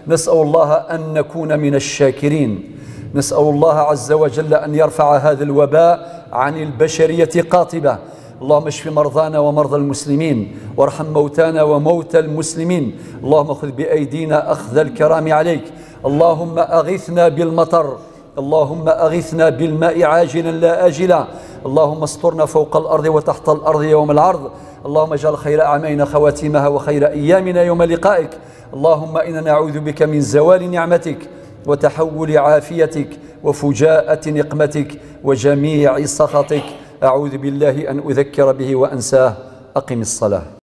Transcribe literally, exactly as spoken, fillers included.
نسأل الله أن نكون من الشاكرين. نسأل الله عز وجل أن يرفع هذا الوباء عن البشرية قاطبة. اللهم اشف مرضانا ومرضى المسلمين، وارحم موتانا وموتى المسلمين. اللهم خذ بأيدينا أخذ الكرام عليك. اللهم أغثنا بالمطر، اللهم أغثنا بالماء عاجلا لا آجلا. اللهم استرنا فوق الأرض وتحت الأرض يوم العرض. اللهم اجعل خير أعمالنا خواتيمها وخير أيامنا يوم لقائك. اللهم إنا نعوذ بك من زوال نعمتك وتحول عافيتك وفجاءة نقمتك وجميع سخطك. أعوذ بالله أن أذكر به وأنساه. أقم الصلاة.